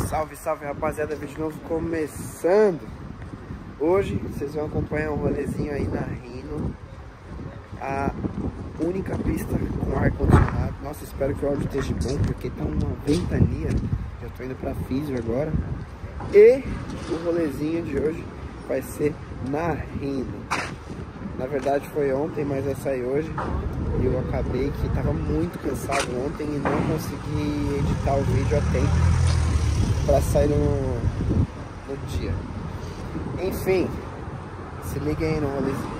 Salve, salve rapaziada, vídeo novo começando. Hoje vocês vão acompanhar um rolezinho aí na Rhino, a única pista com ar-condicionado. Nossa, espero que o áudio esteja bom, porque tá uma ventania. Eu tô indo pra Físio agora. E o rolezinho de hoje vai ser na Rhino. Na verdade foi ontem, mas vai sair hoje. E eu acabei que tava muito cansado ontem e não consegui editar o vídeo a tempo para sair no dia. Enfim, se liguem aí no rolezinho.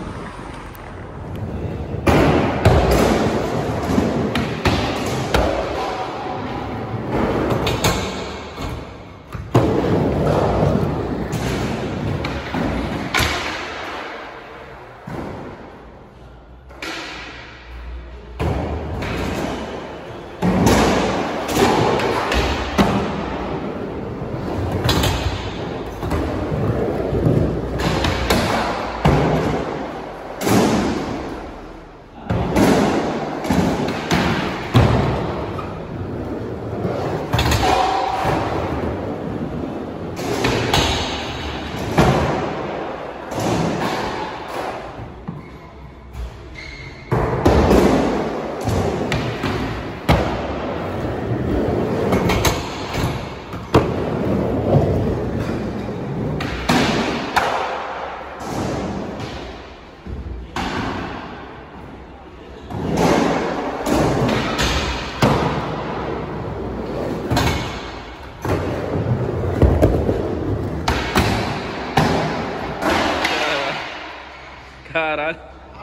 Caralho.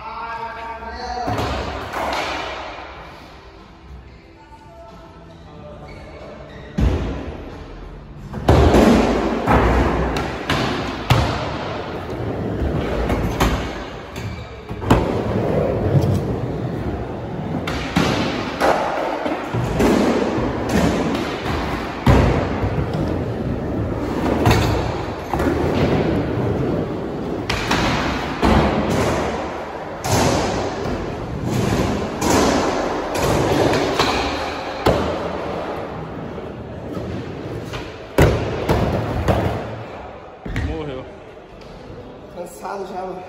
Morreu. Cansado já, mano.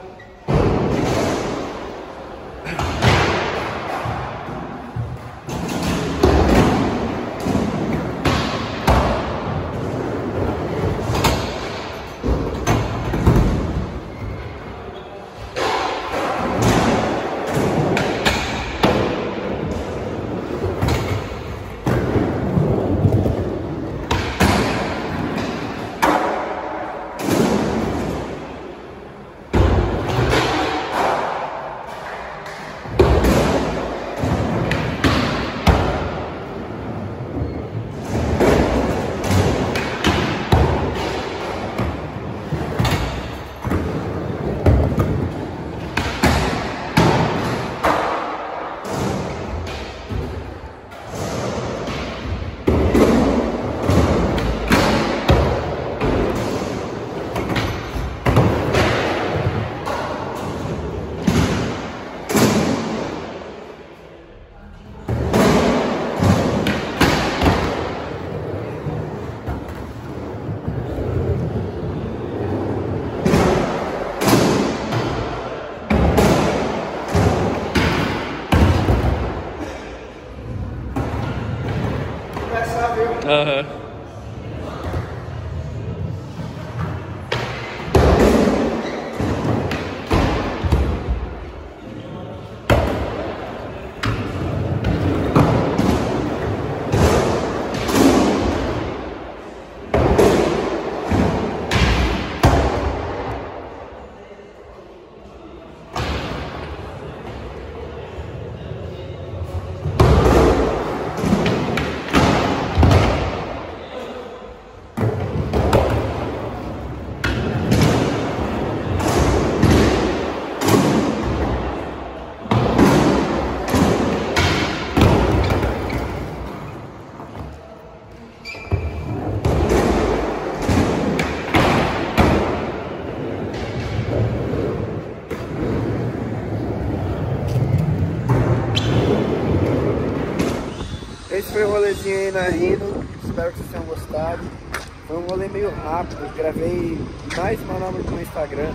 Aham. Esse foi o rolezinho aí na Rhino. espero que vocês tenham gostado. Foi um rolê meio rápido, gravei mais manobra no Instagram.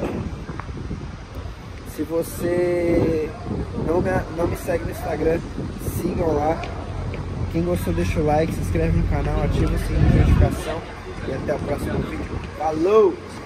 Se você não me segue no Instagram, sigam lá. Quem gostou deixa o like, se inscreve no canal, ativa o sininho de notificação e até o próximo vídeo. Falou!